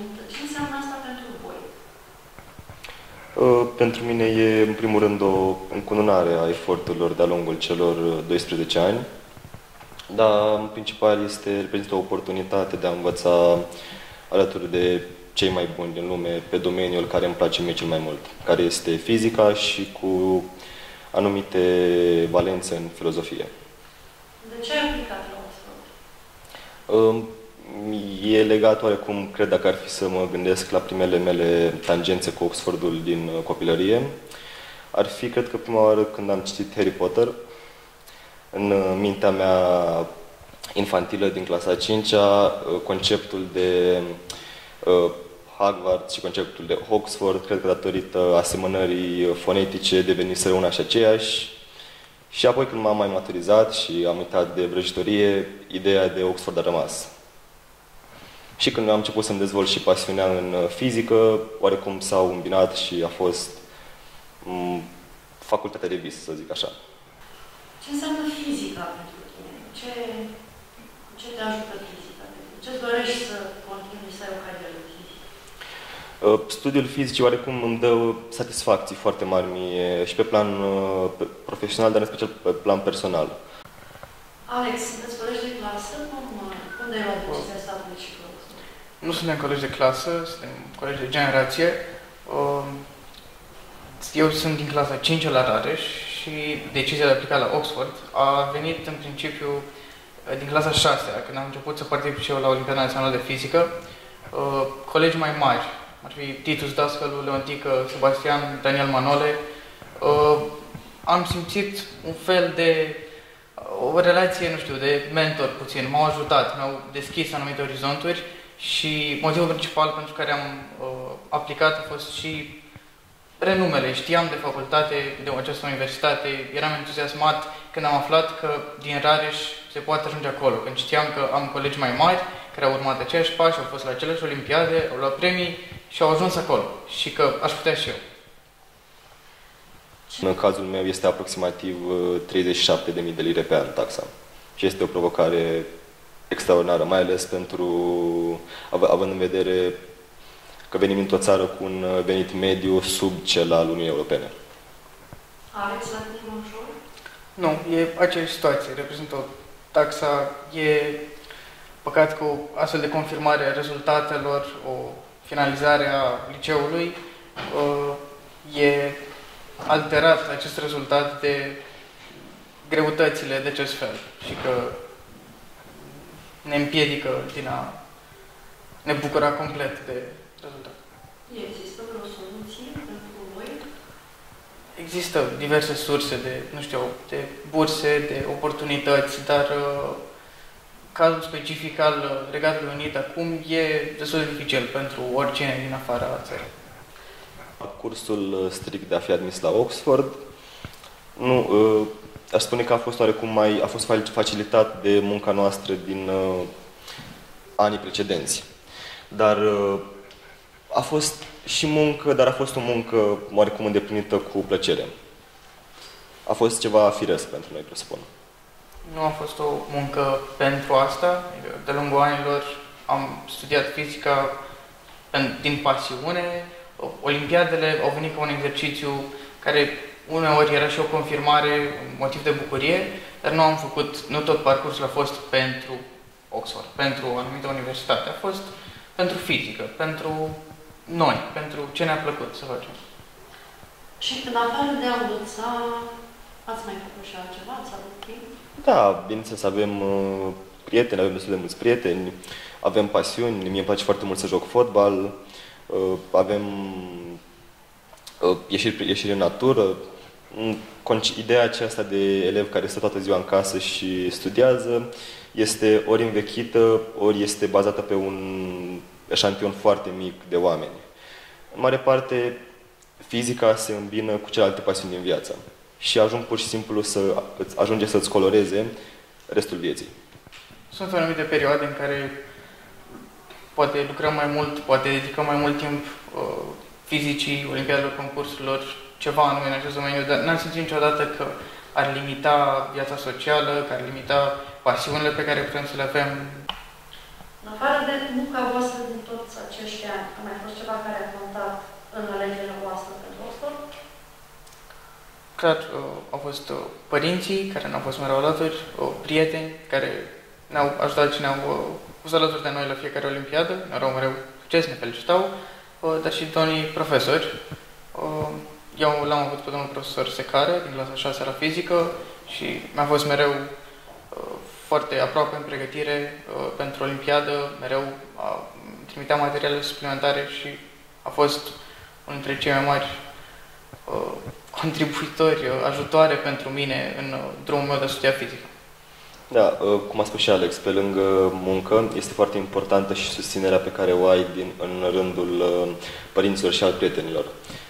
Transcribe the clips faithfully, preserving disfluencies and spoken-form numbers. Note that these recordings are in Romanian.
Ce înseamnă asta pentru voi? Pentru mine e, în primul rând, o încununare a eforturilor de-a lungul celor doisprezece ani, dar, în principal, este, reprezintă o oportunitate de a învăța alături de cei mai buni din lume pe domeniul care îmi place mie cel mai mult, care este fizica și cu anumite valențe în filozofie. De ce ai aplicat la Oxford? E legat oarecum, cred, dacă ar fi să mă gândesc la primele mele tangențe cu Oxfordul din copilărie. Ar fi, cred că, prima oară când am citit Harry Potter, în mintea mea infantilă din clasa a cincea, conceptul de uh, Hogwarts și conceptul de Oxford, cred că datorită asemănării fonetice deveniseră una și aceeași. Și apoi când m-am mai maturizat și am uitat de vrăjitorie, ideea de Oxford a rămas. Și când am început să-mi dezvolt și pasiunea în fizică, oarecum s-au îmbinat și a fost m, facultatea de vis, să zic așa. Ce înseamnă fizica pentru tine? Ce, ce te ajută fizica? Ce-ți dorești să continui să ai o carieră de fizică? Studiul fizicii oarecum îmi dă satisfacții foarte mari mie și pe plan profesional, dar în special pe plan personal. Alex, sunteți colegi de clasă? Cum, cum de-ai luat decizia asta de și Nu suntem colegi de clasă, suntem colegi de generație. Eu sunt din clasa a cincea la Rareș și decizia de a aplica la Oxford a venit în principiu din clasa a șasea, când am început să particip și eu la Olimpiada Națională de Fizică. Colegi mai mari, ar fi Titus Dascălu, Leontică, Sebastian, Daniel Manole, am simțit un fel de o relație, nu știu, de mentor puțin. M-au ajutat, mi-au deschis anumite orizonturi și motivul principal pentru care am uh, aplicat a fost și renumele. Știam de facultate, de această universitate, eram entuziasmat când am aflat că din Rareș se poate ajunge acolo. Când știam că am colegi mai mari care au urmat aceiași pași, au fost la aceleași olimpiade, au luat premii și au ajuns acolo. Și că aș putea și eu. În cazul meu este aproximativ treizeci și șapte de mii de lire pe an taxa. Și este o provocare extraordinară, mai ales pentru, având în vedere că venim într-o țară cu un venit mediu sub cel al Uniunii Europene. Alex, la tine e ușor? Nu, e aceeași situație. Reprezintă o taxa, e păcat cu astfel de confirmare a rezultatelor, o finalizare a liceului, e alterat acest rezultat de greutățile de acest fel și că ne împiedică din a ne bucura complet de rezultat. Există vreo soluție pentru voi? Există diverse surse de, nu știu, de burse, de oportunități, dar uh, cazul specific al Regatului Unit acum e destul de dificil pentru oricine din afara țării. Cursul strict de a fi admis la Oxford, nu, uh, aș spune că a fost oarecum mai, a fost facilitat de munca noastră din uh, anii precedenți. Dar uh, a fost și muncă, dar a fost o muncă oarecum îndeplinită cu plăcere. A fost ceva firesc pentru noi, presupun. Nu a fost o muncă pentru asta. De lungul anilor am studiat fizica din pasiune. Olimpiadele au venit ca un exercițiu care uneori era și o confirmare, un motiv de bucurie, dar nu am făcut, nu tot parcursul a fost pentru Oxford, pentru o anumită universitate. A fost pentru fizică, pentru noi, pentru ce ne-a plăcut să facem. Și în afară de a învăța, ați mai făcut și altceva? Ați avut timp? Da, bineînțeles, avem uh, prieteni, avem destul de mulți prieteni, avem pasiuni, mie îmi place foarte mult să joc fotbal, uh, avem uh, ieșiri, ieșiri în natură. Ideea aceasta de elev care stă toată ziua în casă și studiază este ori învechită, ori este bazată pe un eșantion foarte mic de oameni. În mare parte, fizica se îmbină cu celelalte pasiuni din viață și ajung pur și simplu să ajunge să-ți coloreze restul vieții. Sunt anumite perioade în care poate lucrăm mai mult, poate dedicăm mai mult timp uh, fizicii, olimpiadelor, concursurilor, ceva anume în acest domeniu, dar n-am simțit niciodată că ar limita viața socială, că ar limita pasiunile pe care putem să le avem. În afară de munca voastră din toți acești ani, A mai fost ceva care a contat în alegerea voastră pentru Oxford? Clar, au fost părinții care ne-au fost mereu alături, prieteni care ne-au ajutat și ne-au pus alături de noi la fiecare olimpiadă, ne erau mereu succes, ne felicitau, dar și domnii profesori. Eu l-am avut pe domnul profesor Secare, din clasa a șasea la fizică, și mi-a fost mereu foarte aproape în pregătire pentru olimpiadă, mereu trimitea materiale suplimentare și a fost unul dintre cei mai mari contribuitori, ajutoare pentru mine în drumul meu de a studia fizică. Da, cum a spus și Alex, pe lângă muncă, este foarte importantă și susținerea pe care o ai din, în rândul părinților și al prietenilor.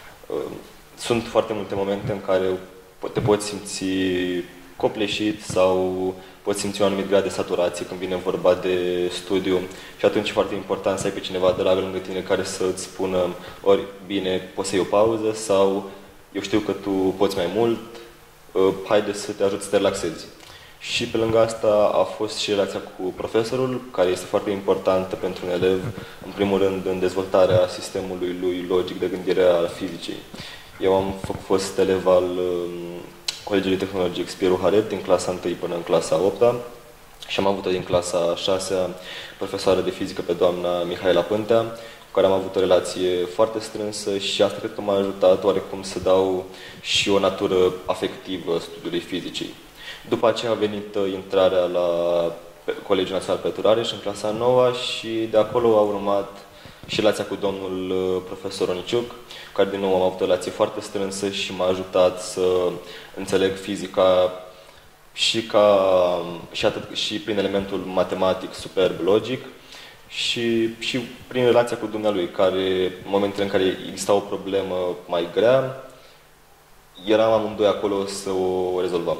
Sunt foarte multe momente în care te poți simți copleșit sau poți simți un anumit grad de saturație când vine vorba de studiu și atunci e foarte important să ai pe cineva drag lângă tine care să îți spună ori bine, poți să iei o pauză sau eu știu că tu poți mai mult, haide să te ajut să te relaxezi. Și pe lângă asta a fost și relația cu profesorul, care este foarte importantă pentru un elev, în primul rând în dezvoltarea sistemului lui logic de gândire al fizicii. Eu am fost elev al Colegiului Tehnologic Spiru Haret din clasa întâi până în clasa a opta și am avut-o din clasa a șasea profesoară de fizică pe doamna Mihaela Pântea, cu care am avut o relație foarte strânsă și asta cred că m-a ajutat oarecum să dau și o natură afectivă studiului fizicii. După aceea a venit intrarea la Colegiul Național Petru Rareș în clasa a noua și de acolo a urmat și relația cu domnul profesor Oniciuc, care din nou am avut o relație foarte strânsă și m-a ajutat să înțeleg fizica și, ca, și, atât, și prin elementul matematic superb logic și, și prin relația cu dumnealui, care în momentele în care exista o problemă mai grea, eram amândoi acolo să o rezolvăm.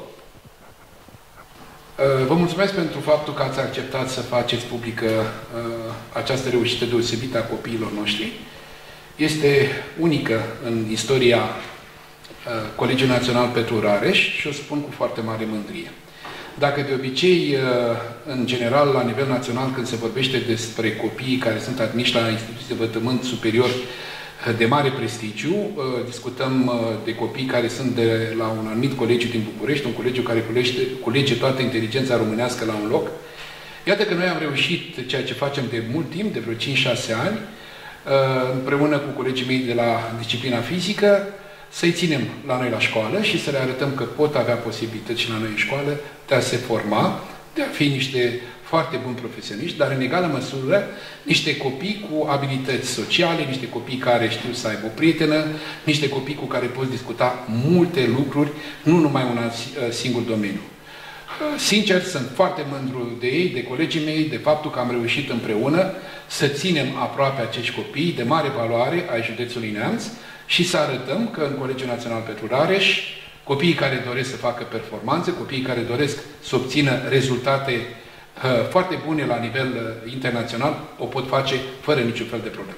Vă mulțumesc pentru faptul că ați acceptat să faceți publică uh, această reușită deosebită a copiilor noștri. Este unică în istoria uh, Colegiului Național Petru Rareș și o spun cu foarte mare mândrie. Dacă de obicei, uh, în general, la nivel național, când se vorbește despre copiii care sunt admiși la instituții de învățământ superior de mare prestigiu, discutăm de copii care sunt de la un anumit colegiu din București, un colegiu care culege, culege toată inteligența românească la un loc. Iată că noi am reușit ceea ce facem de mult timp, de vreo cinci șase ani, împreună cu colegii mei de la disciplina fizică, să-i ținem la noi la școală și să le arătăm că pot avea posibilități și la noi în școală de a se forma, de a fi niște foarte buni profesioniști, dar în egală măsură niște copii cu abilități sociale, niște copii care știu să aibă o prietenă, niște copii cu care poți discuta multe lucruri, nu numai un singur domeniu. Sincer, sunt foarte mândru de ei, de colegii mei, de faptul că am reușit împreună să ținem aproape acești copii de mare valoare ai județului Neamț și să arătăm că în Colegiul Național Petru Rareș, copiii care doresc să facă performanțe, copiii care doresc să obțină rezultate foarte bune la nivel internațional, o pot face fără niciun fel de problemă.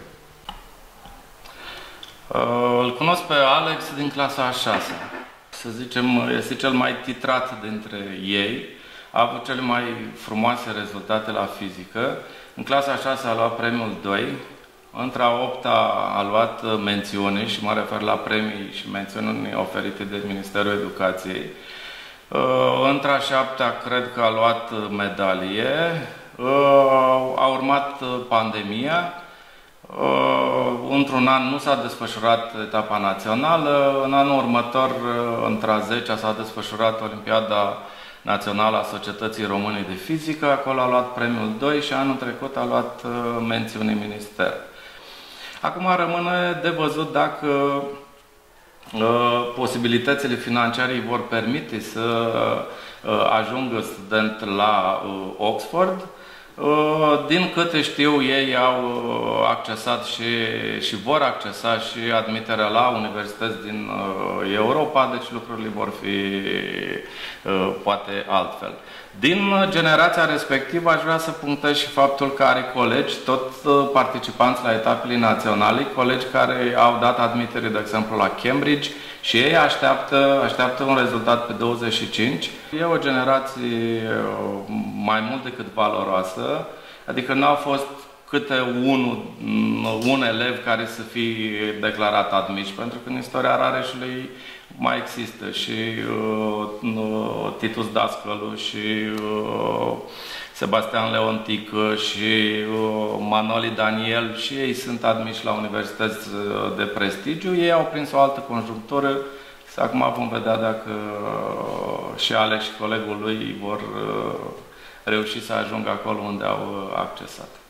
Îl cunosc pe Alex din clasa a șasea. Să zicem, este cel mai titrat dintre ei. A avut cele mai frumoase rezultate la fizică. În clasa a șasea a luat premiul doi. Între a opta a luat mențiune și mă refer la premii și mențiuni oferite de Ministerul Educației. Între a șaptea cred că a luat medalie, a urmat pandemia, într-un an nu s-a desfășurat etapa națională, în anul următor, între a zecea, s-a desfășurat Olimpiada Națională a Societății Române de Fizică, acolo a luat premiul doi și anul trecut a luat mențiune minister. Acum rămâne de văzut dacă posibilitățile financiare îi vor permite să ajungă student la Oxford. Din câte știu, ei au accesat și, și vor accesa și admiterea la universități din Europa, deci lucrurile vor fi poate altfel. Din generația respectivă aș vrea să punctez și faptul că are colegi, tot participanți la etapele naționale, colegi care au dat admitere, de exemplu, la Cambridge și ei așteaptă, așteaptă un rezultat pe douăzeci și cinci. E o generație mai mult decât valoroasă, adică nu au fost câte unul, un elev care să fie declarat admis, pentru că în istoria Rareșului mai există și uh, Titus Dascălu și uh, Sebastian Leontică și uh, Manoli Daniel, și ei sunt admiși la universități de prestigiu. Ei au prins o altă conjunctură. Acum vom vedea dacă uh, și Alex și colegul lui vor uh, reuși să ajungă acolo unde au accesat.